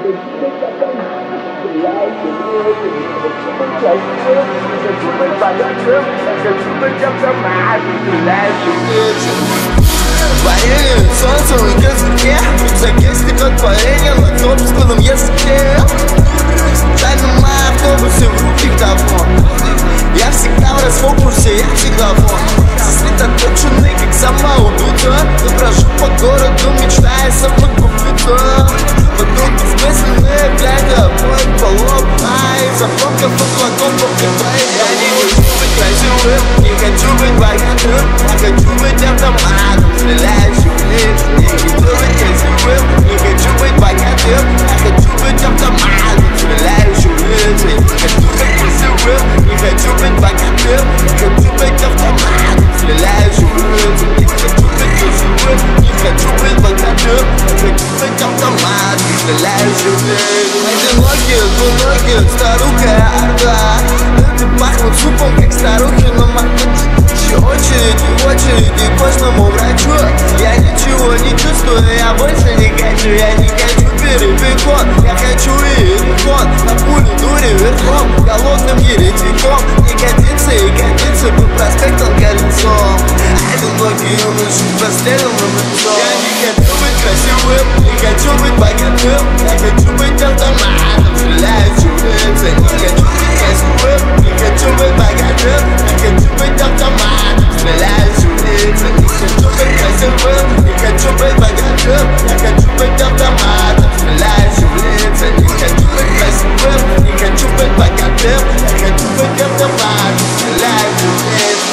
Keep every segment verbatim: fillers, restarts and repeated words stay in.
Варили солнцем и языке, рюкзаке стихотворение на собственном языке. Тайном на автобусе в руки давно. Я всегда в расфокусе, я всегда вон. Сосредоточенный, как сама убита. Я брожу по городу, мечтая самокупиться. Вокруг бессмысленные глядя, мой полоб. А из-за пробков и флаконов кидает. Я не хочу быть красивым, не хочу быть богатым. Я хочу быть автоматом, стреляющим в лиц. Не хочу быть красивым, не хочу быть богатым. Я хочу быть автоматом, стреляющим в лиц. Не хочу быть красивым, не хочу быть богатым. Я хочу быть автоматом, стреляющим в лиц. Не хочу быть красивым, не хочу быть богатым. Я хочу быть автоматом, стреляющим в лиц. Одинокие, двуногие, старуха орда. Люди пахнут супом, как старухи на макете. Очереди, очереди к кожному врачу. Я ничего не чувствую, я больше не хочу. Я не хочу перебегон, я хочу иерихон. На пулю дури верхом, голодным еретиком. Не годится и годится по проспектам кольцом. Одинокий юноша с простреленным лицом. Я не хочу быть красивым, не хочу быть богатым. Я хочу быть автоматом, стреляющим в лица. Не хочу быть красивым, не хочу быть богатым. Я хочу быть автоматом, стреляющим в лица. Не хочу быть красивым, не хочу быть богатым. Я хочу быть автоматом, стреляющим в лица. Не хочу быть красивым, не хочу быть богатым. Я хочу быть автоматом, стреляющим в лица.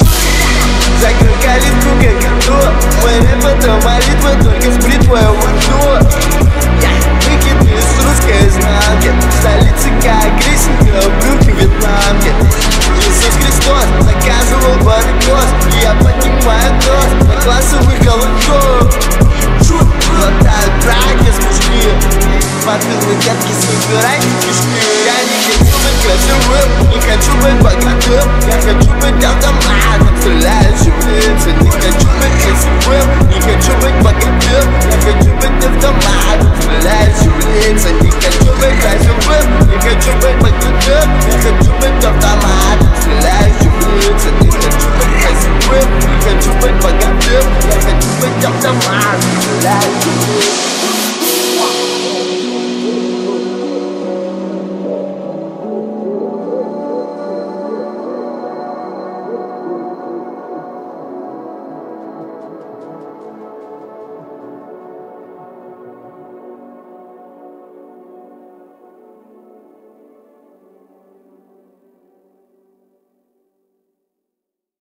Закрой калитку, как отту. Мой рэп это молитва, только с бритвой во рту. Я выкид из русской изнанки. В столице как рисинка, в брюхе вьетнамки. Иисус Христос заказывал баррикоз. И я поднимаю тост на классовый холодок.